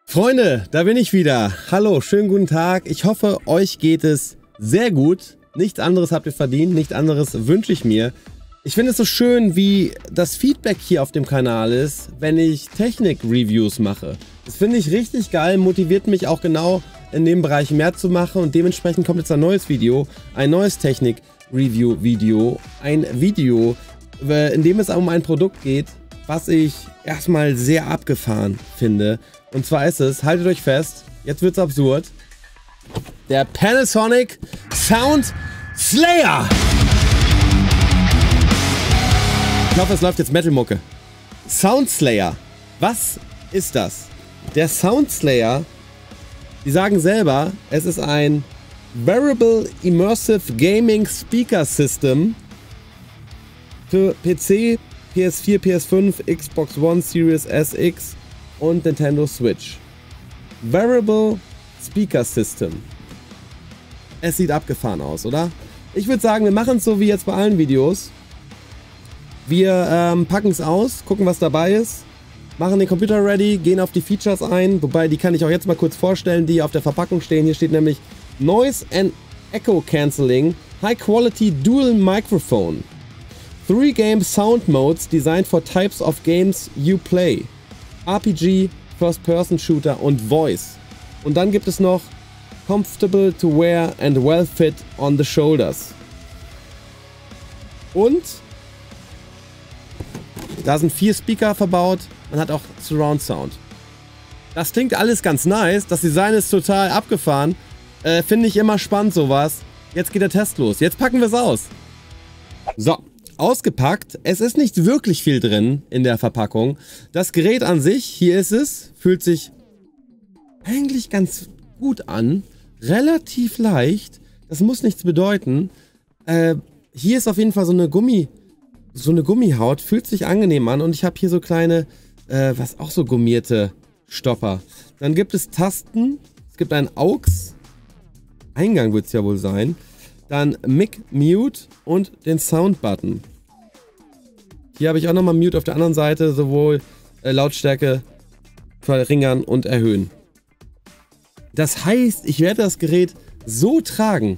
Freunde, da bin ich wieder. Hallo, schönen guten Tag. Ich hoffe, euch geht es sehr gut. Nichts anderes habt ihr verdient, nichts anderes wünsche ich mir. Ich finde es so schön, wie das Feedback hier auf dem Kanal ist, wenn ich Technik-Reviews mache. Das finde ich richtig geil, motiviert mich auch genau in dem Bereich mehr zu machen und dementsprechend kommt jetzt ein neues Video, ein neues Technik-Review-Video, ein Video, in dem es um ein Produkt geht, was ich erstmal sehr abgefahren finde. Und zwar ist es, haltet euch fest, jetzt wird's absurd, der Panasonic Sound Slayer. Ich hoffe, es läuft jetzt Metal-Mucke. Sound Slayer. Was ist das? Der Sound Slayer, die sagen selber, es ist ein Wearable Immersive Gaming Speaker System für PC, PS4, PS5, Xbox One, Series SX und Nintendo Switch. Wearable Speaker System. Es sieht abgefahren aus, oder? Ich würde sagen, wir machen es so wie jetzt bei allen Videos. Wir packen es aus, gucken, was dabei ist, machen den Computer ready, gehen auf die Features ein, wobei die kann ich auch jetzt mal kurz vorstellen, die auf der Verpackung stehen. Hier steht nämlich Noise and Echo Cancelling, High Quality Dual Microphone. 3 Game Sound Modes designed for types of games you play. RPG, First-Person Shooter und Voice. Und dann gibt es noch Comfortable to wear and well fit on the shoulders. Und da sind 4 Speaker verbaut. Man hat auch Surround Sound. Das klingt alles ganz nice. Das Design ist total abgefahren. Finde ich immer spannend sowas. Jetzt geht der Test los. Jetzt packen wir es aus. So. Ausgepackt. Es ist nicht wirklich viel drin in der Verpackung. Das Gerät an sich, hier ist es, fühlt sich eigentlich ganz gut an. Relativ leicht. Das muss nichts bedeuten. Hier ist auf jeden Fall so eine Gummihaut. Fühlt sich angenehm an. Und ich habe hier so kleine, auch so gummierte Stopper. Dann gibt es Tasten. Es gibt einen AUX. Eingang wird es ja wohl sein. Dann Mic Mute und den Sound-Button. Hier habe ich auch nochmal Mute auf der anderen Seite, sowohl Lautstärke verringern und erhöhen. Das heißt, ich werde das Gerät so tragen.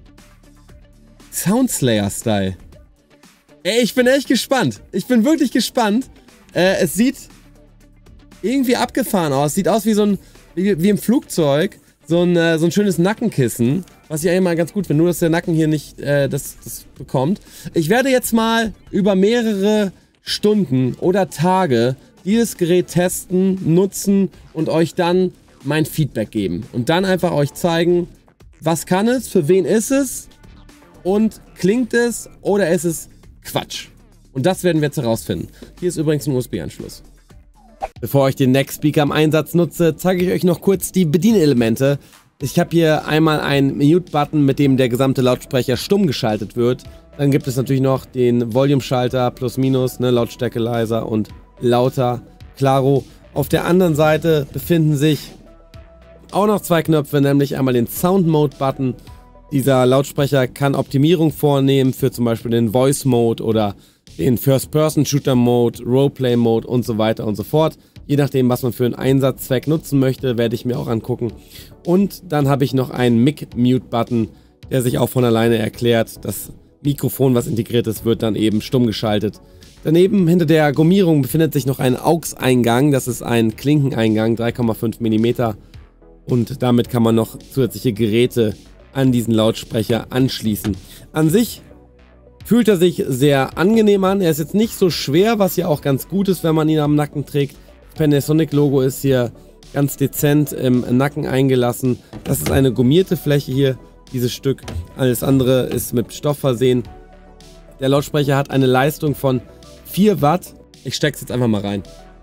Sound Slayer-Style. Ey, ich bin echt gespannt. Ich bin wirklich gespannt. Es sieht irgendwie abgefahren aus. Sieht aus wie wie im Flugzeug. So ein schönes Nackenkissen. Was ich eigentlich mal ganz gut finde, nur dass der Nacken hier nicht das bekommt. Ich werde jetzt mal über mehrere Stunden oder Tage dieses Gerät testen, nutzen und euch dann mein Feedback geben. Und dann einfach euch zeigen, was kann es, für wen ist es und klingt es oder ist es Quatsch. Und das werden wir jetzt herausfinden. Hier ist übrigens ein USB-Anschluss. Bevor ich den Next Speaker im Einsatz nutze, zeige ich euch noch kurz die Bedienelemente. Ich habe hier einmal einen Mute-Button, mit dem der gesamte Lautsprecher stumm geschaltet wird. Dann gibt es natürlich noch den Volume-Schalter, plus minus, ne, Lautstärke leiser und lauter, klaro. Auf der anderen Seite befinden sich auch noch 2 Knöpfe, nämlich einmal den Sound-Mode-Button. Dieser Lautsprecher kann Optimierung vornehmen für zum Beispiel den Voice-Mode oder den First-Person-Shooter-Mode, Roleplay-Mode und so weiter und so fort. Je nachdem, was man für einen Einsatzzweck nutzen möchte, werde ich mir auch angucken. Und dann habe ich noch einen Mic-Mute-Button, der sich auch von alleine erklärt. Das Mikrofon, was integriert ist, wird dann eben stumm geschaltet. Daneben hinter der Gummierung befindet sich noch ein AUX-Eingang. Das ist ein Klinkeneingang, 3,5 mm. Und damit kann man noch zusätzliche Geräte an diesen Lautsprecher anschließen. An sich fühlt er sich sehr angenehm an. Er ist jetzt nicht so schwer, was ja auch ganz gut ist, wenn man ihn am Nacken trägt. Das Panasonic-Logo ist hier ganz dezent im Nacken eingelassen. Das ist eine gummierte Fläche hier, dieses Stück. Alles andere ist mit Stoff versehen. Der Lautsprecher hat eine Leistung von 4 Watt. Ich stecke es jetzt einfach mal rein.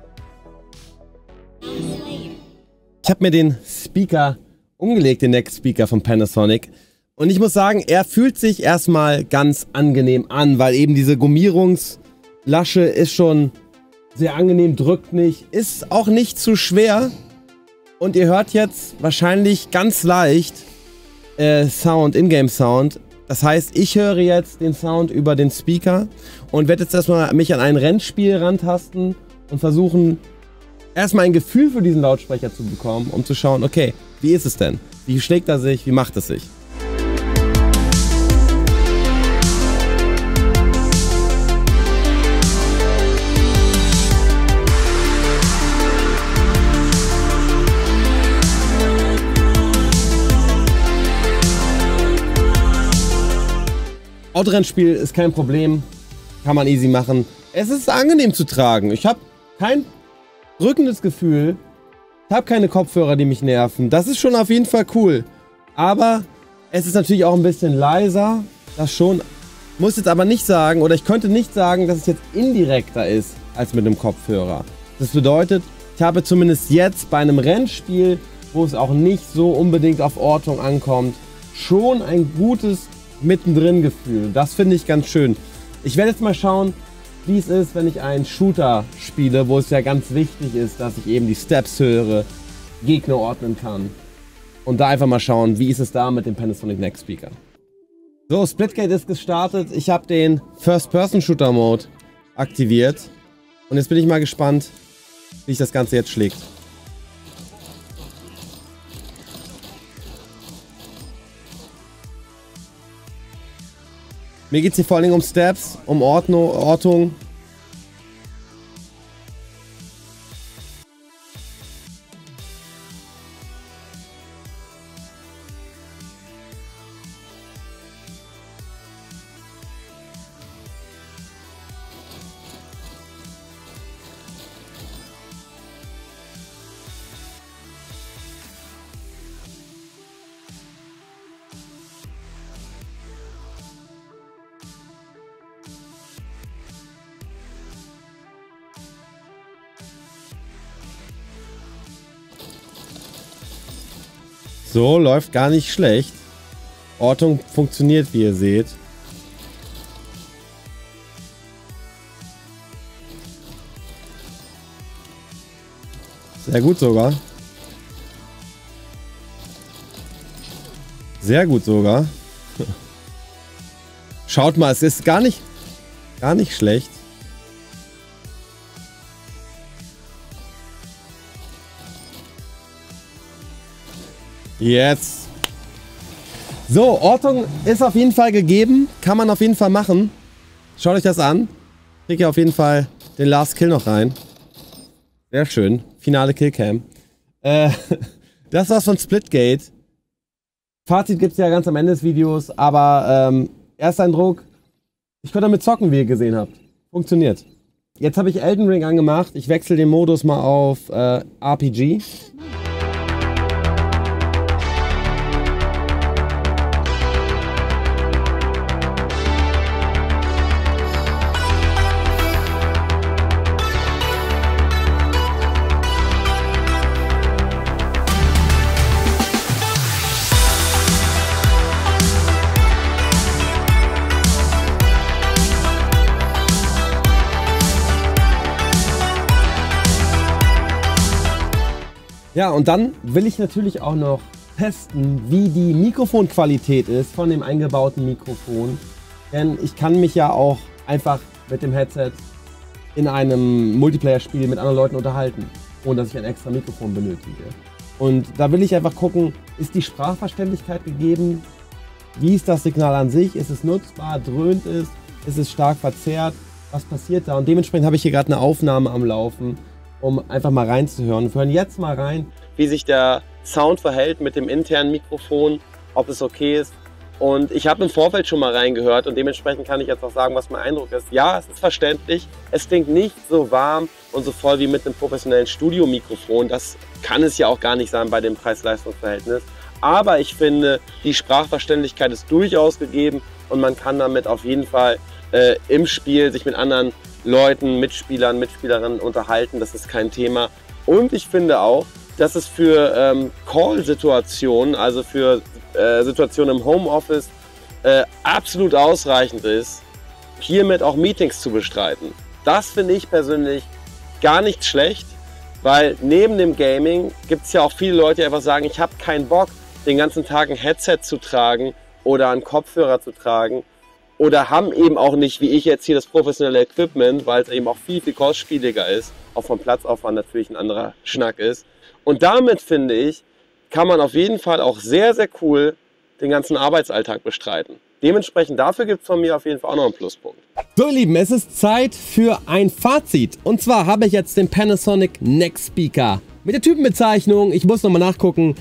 Ich habe mir den Speaker umgelegt, den Next Speaker von Panasonic. Und ich muss sagen, er fühlt sich erstmal ganz angenehm an, weil eben diese Gummierungslasche ist schon sehr angenehm, drückt nicht, ist auch nicht zu schwer. Und ihr hört jetzt wahrscheinlich ganz leicht Sound, Ingame-Sound. Das heißt, ich höre jetzt den Sound über den Speaker und werde jetzt erstmal mich an ein Rennspiel rantasten und versuchen, erstmal ein Gefühl für diesen Lautsprecher zu bekommen, um zu schauen, okay, wie ist es denn? Wie schlägt er sich? Wie macht es sich? Autorennspiel ist kein Problem, kann man easy machen. Es ist angenehm zu tragen. Ich habe kein drückendes Gefühl. Ich habe keine Kopfhörer, die mich nerven. Das ist schon auf jeden Fall cool. Aber es ist natürlich auch ein bisschen leiser. Das schon. Muss jetzt aber nicht sagen, oder ich könnte nicht sagen, dass es jetzt indirekter ist als mit einem Kopfhörer. Das bedeutet, ich habe zumindest jetzt bei einem Rennspiel, wo es auch nicht so unbedingt auf Ortung ankommt, schon ein gutes mittendrin Gefühl. Das finde ich ganz schön. Ich werde jetzt mal schauen, wie es ist, wenn ich einen Shooter spiele, wo es ja ganz wichtig ist, dass ich eben die Steps höre, Gegner ordnen kann. Und da einfach mal schauen, wie ist es da mit dem Panasonic Next Speaker. So, Splitgate ist gestartet. Ich habe den First-Person-Shooter-Mode aktiviert. Und jetzt bin ich mal gespannt, wie sich das Ganze jetzt schlägt. Mir geht es hier vor allen Dingen um Steps, um Ortung. So, läuft gar nicht schlecht. Ortung funktioniert, wie ihr seht. Sehr gut sogar. Sehr gut sogar. Schaut mal, es ist gar nicht schlecht. Jetzt. So, Ortung ist auf jeden Fall gegeben. Kann man auf jeden Fall machen. Schaut euch das an. Kriegt ihr auf jeden Fall den Last Kill noch rein. Sehr schön. Finale Killcam. Das war's von Splitgate. Fazit gibt es ja ganz am Ende des Videos. Aber Ersteindruck. Ich konnte damit zocken, wie ihr gesehen habt. Funktioniert. Jetzt habe ich Elden Ring angemacht. Ich wechsle den Modus mal auf RPG. Ja, und dann will ich natürlich auch noch testen, wie die Mikrofonqualität ist von dem eingebauten Mikrofon. Denn ich kann mich ja auch einfach mit dem Headset in einem Multiplayer-Spiel mit anderen Leuten unterhalten, ohne dass ich ein extra Mikrofon benötige. Und da will ich einfach gucken, ist die Sprachverständlichkeit gegeben? Wie ist das Signal an sich? Ist es nutzbar? Dröhnt es? Ist es stark verzerrt? Was passiert da? Und dementsprechend habe ich hier gerade eine Aufnahme am Laufen, um einfach mal reinzuhören. Wir hören jetzt mal rein, wie sich der Sound verhält mit dem internen Mikrofon, ob es okay ist. Und ich habe im Vorfeld schon mal reingehört und dementsprechend kann ich jetzt auch sagen, was mein Eindruck ist. Ja, es ist verständlich. Es klingt nicht so warm und so voll wie mit einem professionellen Studiomikrofon. Das kann es ja auch gar nicht sein bei dem Preis-Leistungs-Verhältnis. Aber ich finde, die Sprachverständlichkeit ist durchaus gegeben und man kann damit auf jeden Fall im Spiel sich mit anderen Leuten, Mitspielern, Mitspielerinnen unterhalten. Das ist kein Thema. Und ich finde auch, dass es für Call-Situationen, also für Situationen im Homeoffice, absolut ausreichend ist, hiermit auch Meetings zu bestreiten. Das finde ich persönlich gar nicht schlecht, weil neben dem Gaming gibt es ja auch viele Leute, die einfach sagen, ich habe keinen Bock, den ganzen Tag ein Headset zu tragen oder einen Kopfhörer zu tragen oder haben eben auch nicht, wie ich jetzt hier, das professionelle Equipment, weil es eben auch viel, viel kostspieliger ist, auch vom Platzaufwand natürlich ein anderer Schnack ist. Und damit, finde ich, kann man auf jeden Fall auch sehr, sehr cool den ganzen Arbeitsalltag bestreiten. Dementsprechend dafür gibt es von mir auf jeden Fall auch noch einen Pluspunkt. So ihr Lieben, es ist Zeit für ein Fazit. Und zwar habe ich jetzt den Panasonic Next Speaker mit der Typenbezeichnung, ich muss nochmal nachgucken,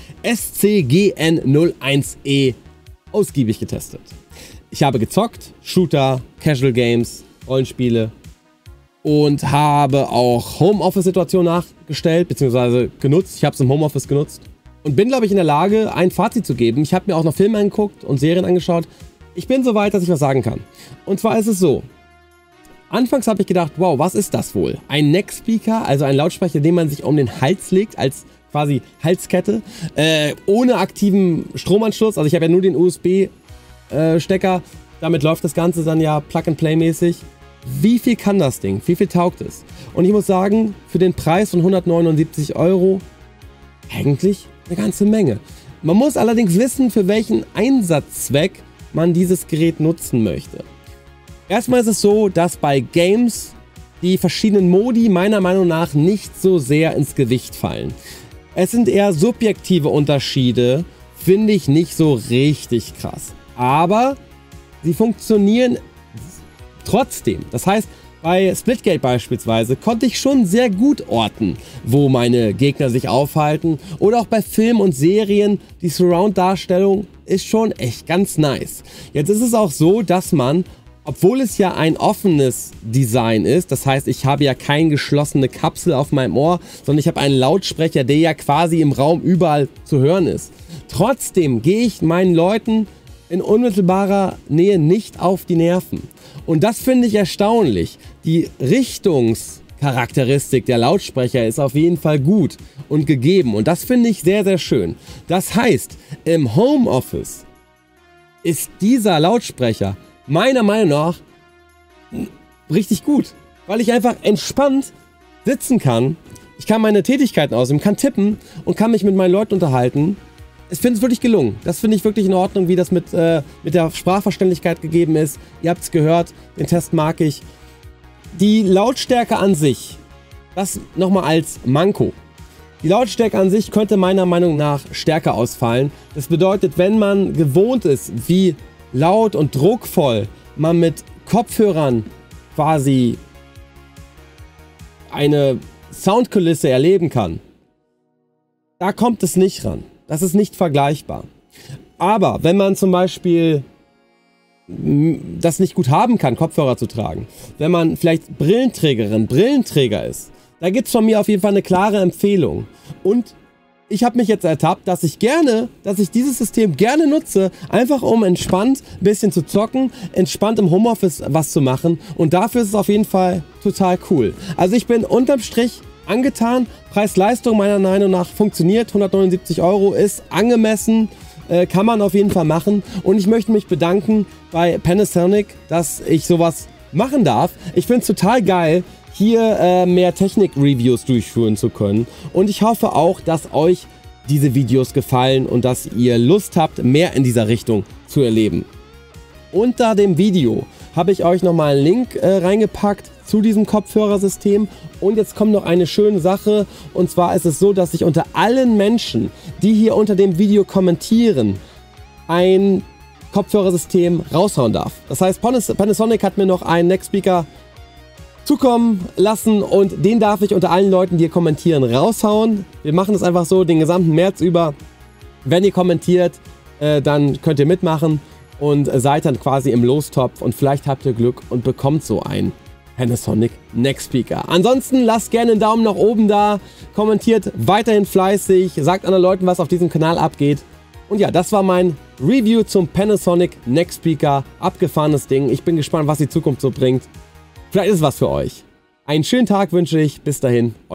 SCGN01E ausgiebig getestet. Ich habe gezockt, Shooter, Casual Games, Rollenspiele und habe auch Homeoffice-Situationen nachgestellt bzw. genutzt. Ich habe es im Homeoffice genutzt und bin, glaube ich, in der Lage, ein Fazit zu geben. Ich habe mir auch noch Filme angeguckt und Serien angeschaut. Ich bin so weit, dass ich was sagen kann. Und zwar ist es so. Anfangs habe ich gedacht, wow, was ist das wohl? Ein Neck Speaker, also ein Lautsprecher, den man sich um den Hals legt, als quasi Halskette, ohne aktiven Stromanschluss. Also ich habe ja nur den USB-Stecker. Damit läuft das Ganze dann ja Plug-and-Play-mäßig. Wie viel kann das Ding? Wie viel taugt es? Und ich muss sagen, für den Preis von 179 € eigentlich eine ganze Menge. Man muss allerdings wissen, für welchen Einsatzzweck man dieses Gerät nutzen möchte. Erstmal ist es so, dass bei Games die verschiedenen Modi meiner Meinung nach nicht so sehr ins Gewicht fallen. Es sind eher subjektive Unterschiede, finde ich nicht so richtig krass. Aber sie funktionieren trotzdem. Das heißt, bei Splitgate beispielsweise konnte ich schon sehr gut orten, wo meine Gegner sich aufhalten. Oder auch bei Filmen und Serien, die Surround-Darstellung ist schon echt ganz nice. Jetzt ist es auch so, dass man, obwohl es ja ein offenes Design ist, das heißt, ich habe ja keine geschlossene Kapsel auf meinem Ohr, sondern ich habe einen Lautsprecher, der ja quasi im Raum überall zu hören ist. Trotzdem gehe ich meinen Leuten in unmittelbarer Nähe nicht auf die Nerven. Und das finde ich erstaunlich. Die Richtungscharakteristik der Lautsprecher ist auf jeden Fall gut und gegeben. Und das finde ich sehr, sehr schön. Das heißt, im Homeoffice ist dieser Lautsprecher meiner Meinung nach richtig gut. Weil ich einfach entspannt sitzen kann. Ich kann meine Tätigkeiten ausüben, kann tippen und kann mich mit meinen Leuten unterhalten. Ich finde es wirklich gelungen. Das finde ich wirklich in Ordnung, wie das mit der Sprachverständlichkeit gegeben ist. Ihr habt es gehört, den Test mag ich. Die Lautstärke an sich, das nochmal als Manko. Die Lautstärke an sich könnte meiner Meinung nach stärker ausfallen. Das bedeutet, wenn man gewohnt ist, wie laut und druckvoll man mit Kopfhörern quasi eine Soundkulisse erleben kann, da kommt es nicht ran. Das ist nicht vergleichbar. Aber wenn man zum Beispiel das nicht gut haben kann, Kopfhörer zu tragen, wenn man vielleicht Brillenträger ist, da gibt es von mir auf jeden Fall eine klare Empfehlung. Und ich habe mich jetzt ertappt, dass ich dieses System gerne nutze, einfach um entspannt ein bisschen zu zocken, entspannt im Homeoffice was zu machen. Und dafür ist es auf jeden Fall total cool. Also ich bin unterm Strich angetan. Preis-Leistung meiner Meinung nach funktioniert. 179 € ist angemessen. Kann man auf jeden Fall machen. Und ich möchte mich bedanken bei Panasonic, dass ich sowas machen darf. Ich finde es total geil, hier mehr Technik-Reviews durchführen zu können. Und ich hoffe auch, dass euch diese Videos gefallen und dass ihr Lust habt, mehr in dieser Richtung zu erleben. Unter dem Video habe ich euch nochmal einen Link reingepackt zu diesem Kopfhörersystem. Und jetzt kommt noch eine schöne Sache. Und zwar ist es so, dass ich unter allen Menschen, die hier unter dem Video kommentieren, ein Kopfhörersystem raushauen darf. Das heißt, Panasonic hat mir noch einen Neck Speaker zukommen lassen und den darf ich unter allen Leuten, die hier kommentieren, raushauen. Wir machen das einfach so den gesamten März über. Wenn ihr kommentiert, dann könnt ihr mitmachen und seid dann quasi im Lostopf und vielleicht habt ihr Glück und bekommt so einen Panasonic Neck Speaker. Ansonsten lasst gerne einen Daumen nach oben da, kommentiert weiterhin fleißig, sagt anderen Leuten, was auf diesem Kanal abgeht. Und ja, das war mein Review zum Panasonic Neck Speaker. Abgefahrenes Ding. Ich bin gespannt, was die Zukunft so bringt. Vielleicht ist es was für euch. Einen schönen Tag wünsche ich. Bis dahin.